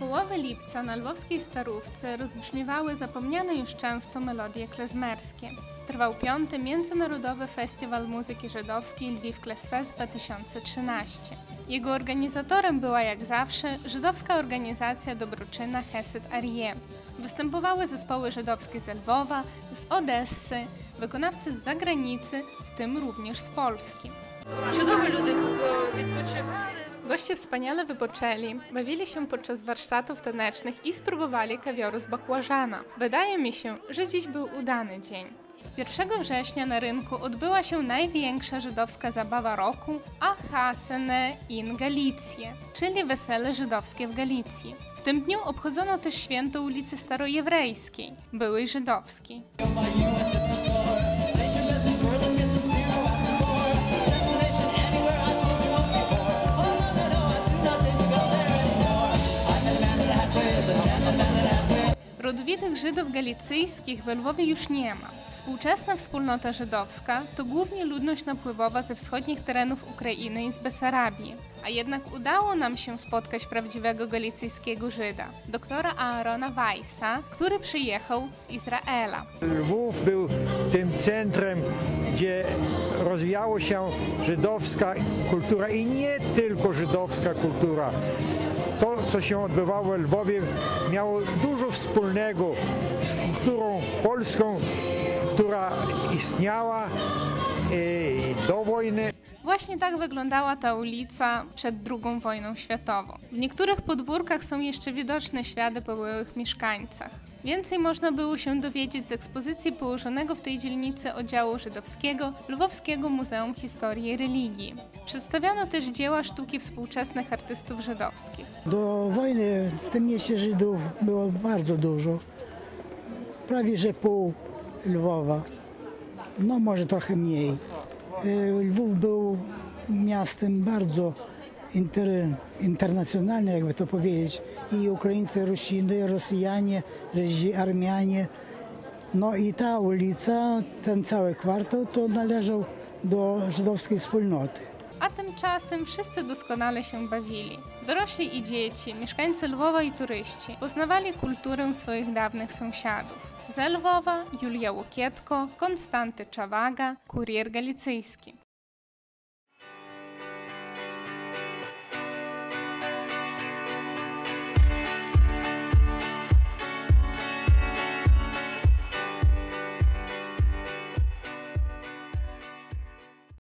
połowy lipca na lwowskiej Starówce rozbrzmiewały zapomniane już często melodie klezmerskie. Trwał 5. Międzynarodowy Festiwal Muzyki Żydowskiej Lviv Klezfest 2013. Jego organizatorem była jak zawsze żydowska organizacja dobroczynna Hesed Aryeh. Występowały zespoły żydowskie z Lwowa, z Odessy, wykonawcy z zagranicy, w tym również z Polski. Чудові люди відпочивали. Goście wspaniale wypoczęli, bawili się podczas warsztatów tanecznych i spróbowali kawioru z bakłażana. Wydaje mi się, że dziś był udany dzień. 1 września na rynku odbyła się największa żydowska zabawa roku Achasene in Galicje, czyli wesele żydowskie w Galicji. W tym dniu obchodzono też święto ulicy Starojewrejskiej, byłej żydowskiej. Rodowitych Żydów galicyjskich we Lwowie już nie ma. Współczesna wspólnota żydowska to głównie ludność napływowa ze wschodnich terenów Ukrainy i z Besarabii. A jednak udało nam się spotkać prawdziwego galicyjskiego Żyda, doktora Aarona Weissa, który przyjechał z Izraela. Lwów był tym centrum, gdzie rozwijała się żydowska kultura i nie tylko żydowska kultura. To, co się odbywało w Lwowie, miało dużo wspólnego z kulturą polską, która istniała do wojny. Właśnie tak wyglądała ta ulica przed II wojną światową. W niektórych podwórkach są jeszcze widoczne ślady po byłych mieszkańcach. Więcej można było się dowiedzieć z ekspozycji położonego w tej dzielnicy oddziału żydowskiego Lwowskiego Muzeum Historii i Religii. Przedstawiono też dzieła sztuki współczesnych artystów żydowskich. Do wojny w tym mieście Żydów było bardzo dużo. Prawie że pół Lwowa. No może trochę mniej. Lwów był miastem bardzo internacjonalnym, jakby to powiedzieć. I Ukraińcy, Rusiny, Rosjanie, Armianie. No i ta ulica, ten cały kwartał, to należał do żydowskiej wspólnoty. A tymczasem wszyscy doskonale się bawili. Dorośli i dzieci, mieszkańcy Lwowa i turyści poznawali kulturę swoich dawnych sąsiadów. Ze Lwowa Julia Łokietko, Konstanty Czawaga, Kurier Galicyjski.